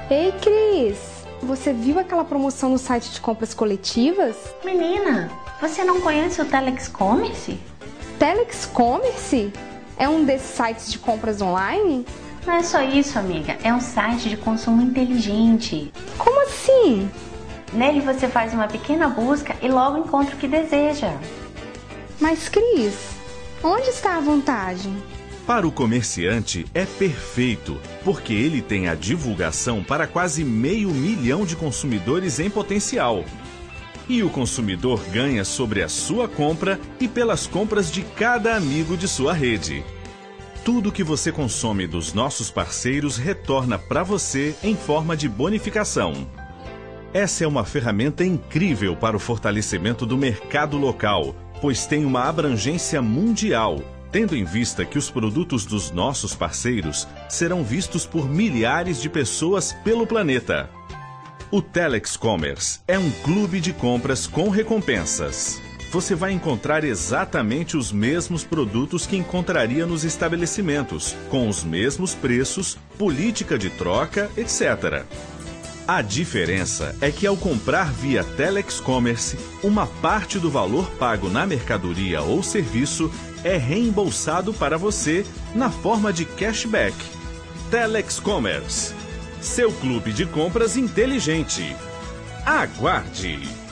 Ei, Cris, você viu aquela promoção no site de compras coletivas? Menina, você não conhece o Telex Commerce? Telex Commerce? É um desses sites de compras online? Não é só isso, amiga. É um site de consumo inteligente. Como assim? Nele você faz uma pequena busca e logo encontra o que deseja. Mas, Cris, onde está a vantagem? Para o comerciante é perfeito, porque ele tem a divulgação para quase 500 mil de consumidores em potencial. E o consumidor ganha sobre a sua compra e pelas compras de cada amigo de sua rede. Tudo que você consome dos nossos parceiros retorna para você em forma de bonificação. Essa é uma ferramenta incrível para o fortalecimento do mercado local, pois tem uma abrangência mundial, tendo em vista que os produtos dos nossos parceiros serão vistos por milhares de pessoas pelo planeta. O Telex Commerce é um clube de compras com recompensas. Você vai encontrar exatamente os mesmos produtos que encontraria nos estabelecimentos, com os mesmos preços, política de troca, etc. A diferença é que ao comprar via Telex Commerce, uma parte do valor pago na mercadoria ou serviço é reembolsado para você na forma de cashback. Telex Commerce, seu clube de compras inteligente. Aguarde!